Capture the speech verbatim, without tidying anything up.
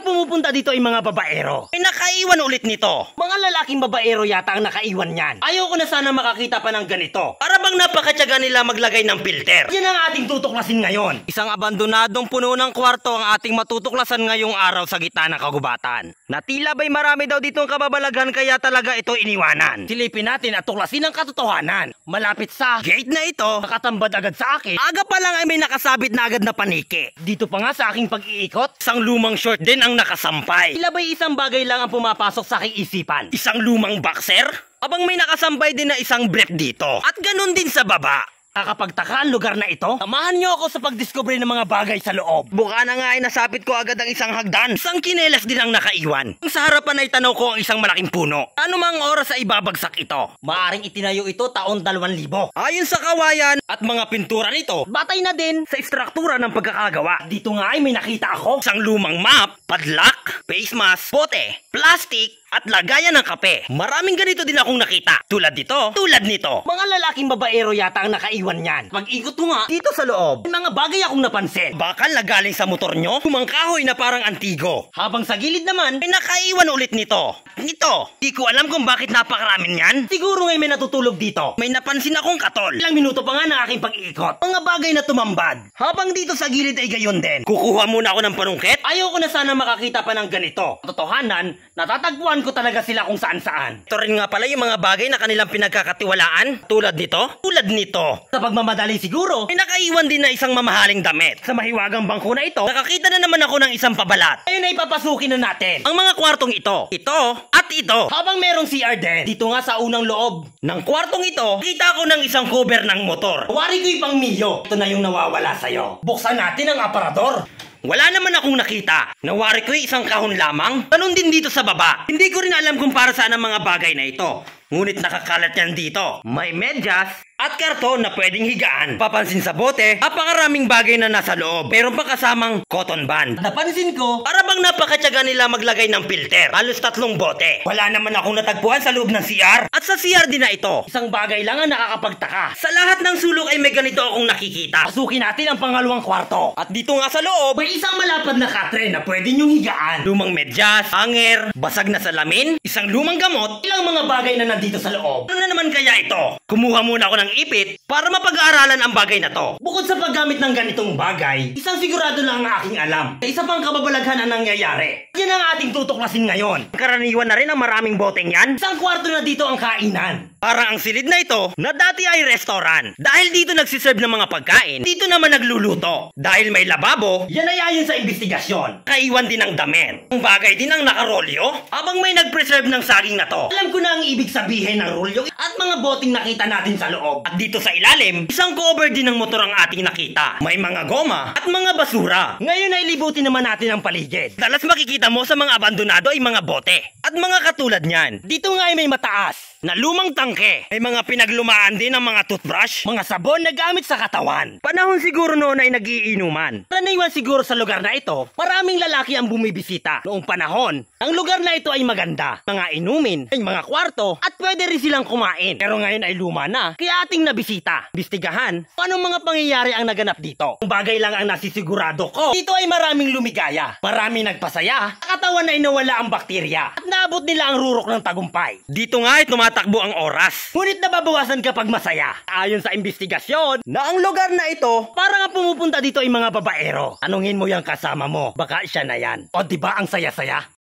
ang pumupunta dito ay mga babaero. Ay nakaiwan ulit nito. Mga lalaking babaero yata ang nakaiwan yan. Ayoko na sana makakita pa ng ganito. Para bang napakatyaga nila maglagay ng filter. Yan ang ating tutuklasin ngayon. Isang abandonadong puno ng kwarto ang ating matutuklasan ngayong araw sa gitna ng kagubatan. Na tila ba'y marami daw ditong kababalaghan kaya talaga ito iniwanan. Silipin natin at tuklasin ang katotohanan. Malapit sa gate na ito, nakatambad agad sa akin. Aga pa lang ay may nakasabit na agad na paniki. Dito pa nga sa aking pag-iikot, isang lumang short din ang nakasampay. Tila ba'y isang bagay lang ang pumapasok sa aking isipan. Isang lumang boxer? Abang may nakasampay din na isang brief dito. At ganun din sa baba. Nakapagtaka ang lugar na ito. Samahan niyo ako sa pagdiskubre ng mga bagay sa loob. Buka na nga ay nasapit ko agad ang isang hagdan. Isang kinelas din ang nakaiwan. Sa harapan ay tanaw ko ang isang malaking puno. Ano mang oras ay ibabagsak ito? Maaring itinayo ito taon dalawang libo. Ayon sa kawayan at mga pintura nito, batay na din sa istruktura ng pagkakagawa. Dito nga ay may nakita ako. Isang lumang map, padlock, face mask, bote, plastic, at lagayan ng kape. Maraming ganito din akong nakita. Tulad dito, tulad nito. Mga lalaking babaero yata ang nakaiwan yan. Pag-ikot ko nga, dito sa loob, may mga bagay akong napansin. Bakal na galing sa motor nyo, kumangkahoy na parang antigo. Habang sa gilid naman, may nakaiwan ulit nito. Nito, di ko alam kung bakit napakaraming yan. Siguro ngay may natutulog dito. May napansin akong katol. Ilang minuto pa nga ng aking pag-ikot. Mga bagay na tumambad. Habang dito sa gilid ay gayon din. Kukuha muna ako ng panungkit. Ayoko na sana makakita pa ng ganito. Totohanan, natatagpuan ko talaga sila kung saan saan. Ito rin nga pala yung mga bagay na kanilang pinagkakatiwalaan. Tulad nito, tulad nito. Sa pagmamadali siguro, ay nakaiwan din na isang mamahaling damit. Sa mahiwagang bangko na ito, nakakita na naman ako ng isang pabalat. Ayun ay papasukin na natin ang mga kwartong ito. Ito at ito. Habang merong C R din, dito nga sa unang loob ng kwartong ito, kita ko ng isang cover ng motor. Wari ko'y pang Mio. Ito na yung nawawala sa'yo. Buksan natin ang aparador. Wala naman akong nakita. Nawari ko isang kahon lamang. Ganun din dito sa baba. Hindi ko rin alam kung para saan ang mga bagay na ito. Ngunit nakakalat yan dito. May medyas at karton na pwedeng higaan. Papansin sa bote, napakaraming bagay na nasa loob. Pero pa kasamang cotton band. Napansin ko, para bang napakatyaga nila maglagay ng filter. Halos tatlong bote. Wala naman akong natagpuan sa loob ng C R. At sa C R din na ito, isang bagay lang ang nakakapagtaka. Sa lahat ng sulok ay may ganito akong nakikita. Pasukin natin ang pangalawang kwarto. At dito nga sa loob, may isang malapad na katre na pwede nyong higaan. Lumang medyas, hanger, basag na salamin, isang lumang gamot, ilang mga bagay na nandito sa loob. Ano na naman kaya ito? Kumuha muna ako ng ipit para mapag-aaralan ang bagay na to. Bukod sa paggamit ng ganitong bagay, isang sigurado lang ang aking alam. Isa pang kababalaghan ang nangyayari. Yan ang ating tutuklasin ngayon. Karaniwan na rin ang maraming boteng yan. Isang kwarto na dito ang kainan. Parang ang silid na ito na dati ay restaurant. Dahil dito nagsiserve ng mga pagkain, dito naman nagluluto. Dahil may lababo, yan ay ayon sa investigasyon. Kaiwan din ang damit. Ang bagay din ang nakarolyo, habang may nagpreserve ng saging na to. Alam ko na ang ibig sabihin ng rolyo at mga boteng nakita natin sa loob. At dito sa ilalim, isang cover din ng motor ang ating nakita. May mga goma at mga basura. Ngayon ay libutin naman natin ang paligid. Dalas makikita mo sa mga abandonado ay mga bote. At mga katulad niyan. Dito nga ay may mataas na lumang tangke. May mga pinaglumaan din ng mga toothbrush, mga sabon na gamit sa katawan. Panahon siguro noon ay nagiinuman. Karaniwan siguro sa lugar na ito, maraming lalaki ang bumibisita. Noong panahon, ang lugar na ito ay maganda. Mga inumin, ay mga kwarto, at pwede rin silang kumain. Pero ngayon ay luma na, kaya ating nabisita. Bistigahan, anong mga pangyayari ang naganap dito? Ang bagay lang ang nasisigurado ko. Dito ay maraming lumigaya, maraming nagpasaya, sa katawan ay nawala ang bakterya, at naabot nila ang rurok ng tagumpay. Dito nga ay tumatakbo ang oras. Ngunit nababawasan kapag masaya. Ayon sa investigasyon, na ang lugar na ito, parang ang pumupunta dito ay mga babaero. Tanungin mo yung kasama mo, baka siya na yan. O diba ang saya-saya?